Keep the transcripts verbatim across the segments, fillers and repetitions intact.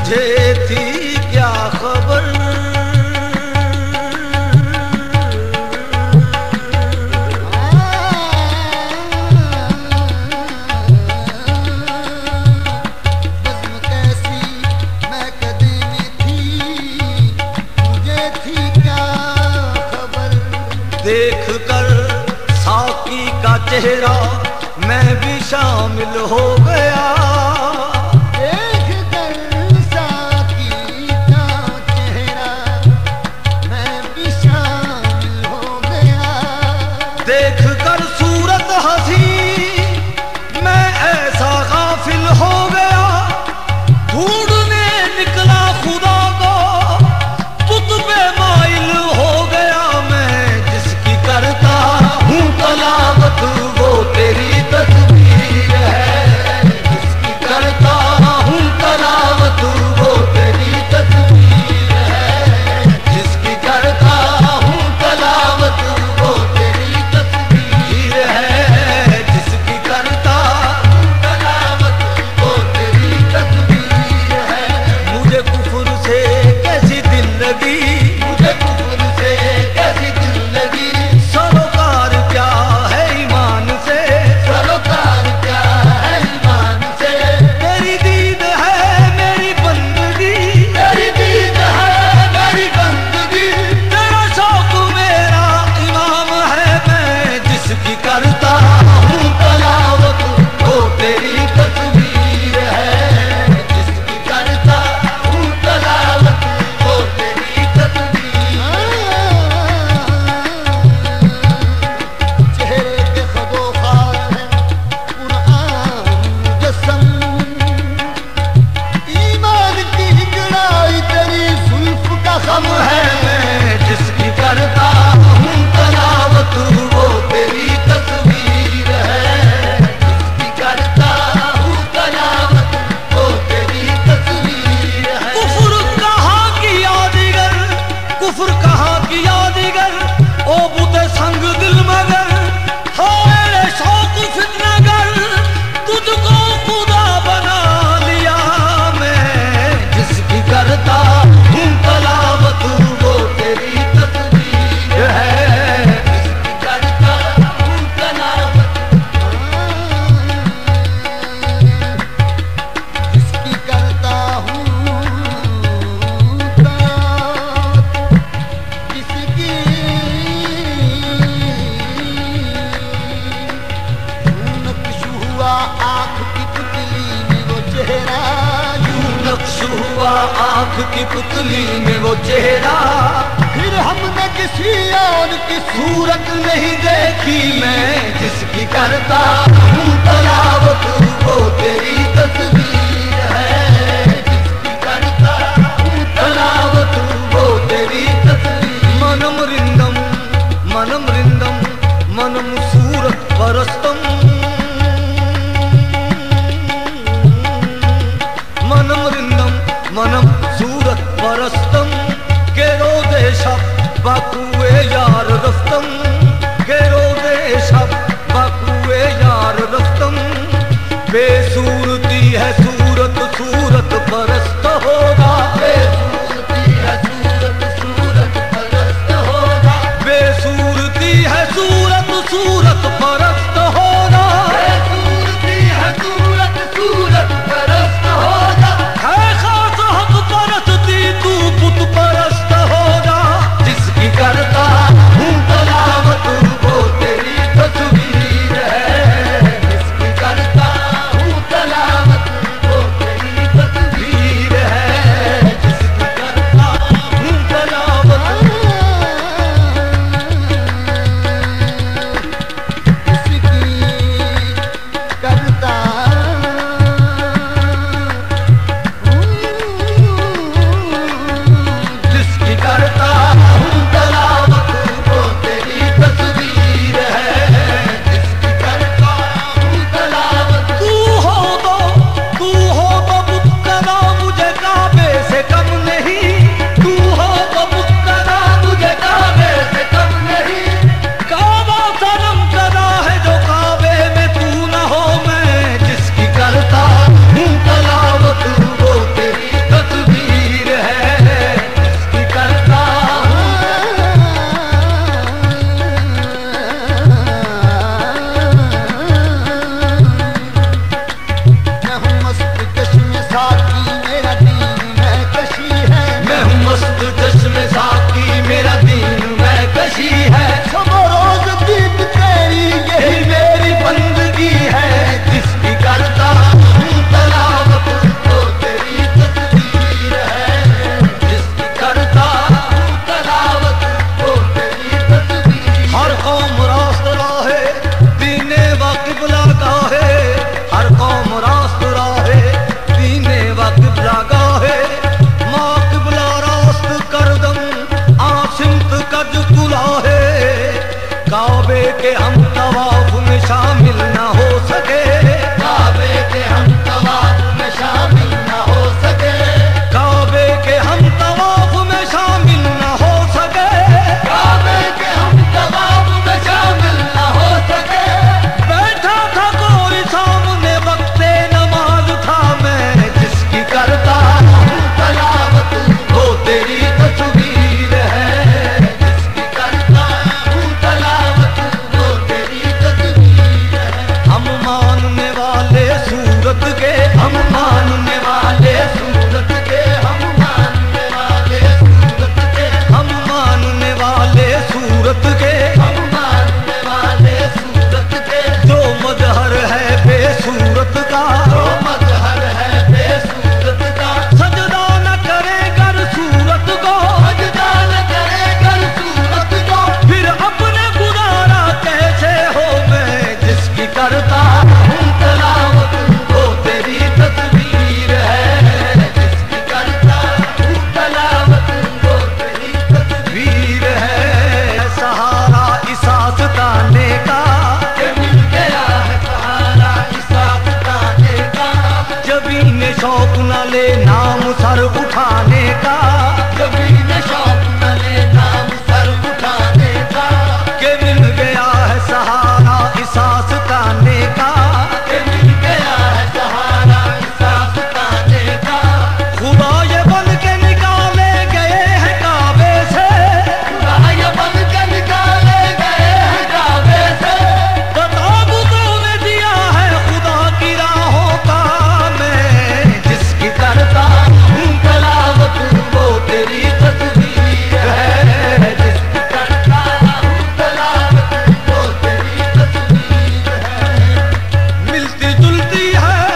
तुझे थी क्या खबर, बज़्म कैसी महकदे में थी, मुझे थी क्या खबर। देख कर साकी का चेहरा मैं भी शामिल हो गया। देख कर साकी का चेहरा मैं भी शामिल हो गया। देख कर सूरत हंसी मैं ऐसा गाफिल हो गया। ढूंढने निकला खुदा को बुत पे माइल हो गया। मैं जिसकी करता हूँ तलावत वो तेरी तस्वीर है। जिसकी करता हूँ तलावत वो तेरी तस्वीर है। जिसकी करता हूँ तलावत वो तेरी तस्वीर है। जिसकी करता हूँ तलावत वो तेरी तस्वीर है। मुझे कुफ्र से कैसी दिल लगी, मुझे कुफ्र से कैसी दिल लगी। सरोकार क्या है ईमान से, सरोकार क्या है ईमान से। तेरी दीद है मेरी बंदगी, तेरी दीद है मेरी बंदगी। तेरा शौक मेरा इमाम है। मैं जिसकी करता हूँ तलावत वो तेरी तस्वीर है। जिसकी करता हूँ तलावत वो तेरी तस्वीर है। चेहरे पे खदोखार है कुरान मुजस्सम। ईमान की हिंगड़ाई तेरी जुल्फ का हम खम है है। मैं जिसकी करता हूँ तलावत वो तेरी तस्वीर है। जिसकी करता हूँ तलावत वो तेरी तस्वीर है। कुफ्र कहाँ किया दिगर, कुफ्र कहाँ किया दिगर। ओ बुते संग दिल मगर हाय शौक फितनागर। तुझको खुदा बना लिया मैं। जिसकी करता हूँ तलावत वो तेरी तस्वीर है। जिसकी करता हूँ तलावत जिसकी करता हूँ तलावत, जिसकी नक्श हुआ आँख की पुतली में वो चेहरा। यूं नक्श हुआ आँख की पुतली में वो चेहरा। फिर हमने किसी और की सूरत नहीं देखी मैं। जिसकी करता हूँ तलावत वो तेरी तस्वीर है। जिसकी करता हूँ तलावत वो तेरी तस्वीर। मनम रिंदम मनम रिंदम मनम सूरत परस्तम। मनम रिंदम मनम सूरत परस्तम। गेरो देशा बाकुए यार रफ्तम। गेरो देशा बाकुए यार रफ्तम। बेसूरती है सूरत सूरत परस्त होगा। बेसूरती है सूरत सूरत परस्त होगा। बेसूरती है सूरत सूरत परस्त होगा। बेसूरती है सूरत सूरत परस्त होगा। है खास हक परस्ती तू बुत परस्त होगा। जिसकी कर सर उठाने का, कभी न शौक न ले नाम सर उठाने का, के मिल गया है सहारा इस आस्ताने का, के मिल गया है सहारा इस आस्ताने का। खुदा ये बन के निकाले गए हैं काबे से, खुदा ये बन के निकाले गए हैं काबे से, ताबूतों ने दिया है खुदा की राहों का। मैं जिसकी करता हूँ तलावत वो तेरी तस्वीर है, जिसकी करता हूँ तलावत वो तेरी तस्वीर है। मिलती जुलती है,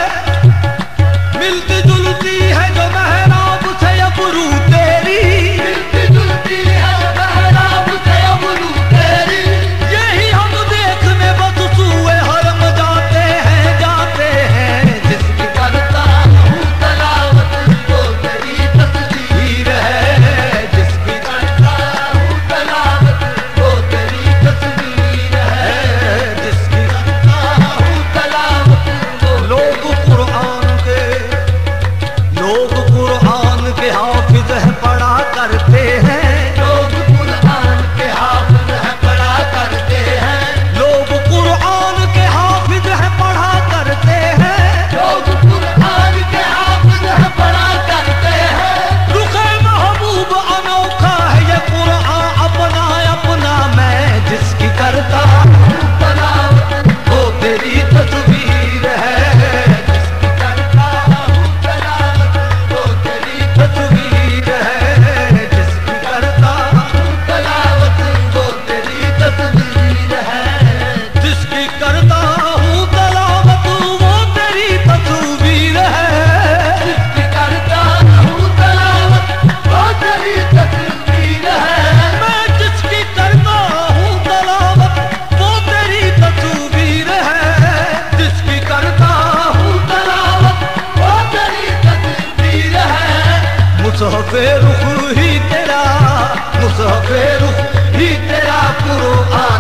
मिलती जुलती है जो महराब से अबरू तेरी, मिलती जुलती है महराब से अबरू तेरी, यही हम देखने बस सुए हरम जाते हैं जाते हैं। जिसकी करता हूँ तलावत वो तेरी तस्वीर है, जिसकी करता हूँ तलावत वो तेरी तस्वीर है, जिसकी करता हूँ तलावत वो लोग कुरान के लोग कुरान के हाफिज है पढ़ा करते हैं, लोग कुरान के हाफिज है पढ़ा करते हैं, लोग कुरान के हाफिज है पढ़ा करते हैं। लोग कुरान के हाफिज है पढ़ा करते हैं। रुखे महबूब अनोखा है ये कुरान अपना अपना, मैं जिसकी करता तलावत वो तेरी तस्वीर है, जिसकी करता हूँ तलावत वो तेरी तस्वीर है, जिसकी करता तलावत वो तेरी तस्वीर है, जिसकी करता हूँ तलावत वो तेरी तस्वीर है। जिसकी करता हूँ तलावत वो तेरी तस्वीर है। मैं जिसकी करता हूँ तलावत वो तेरी तस्वीर है, जिसकी करता हूँ तलावत वो तेरी तस्वीर है। मुसहफ़े रुख ही तेरा, मुसहफ़े रुख ही तेरा कुरान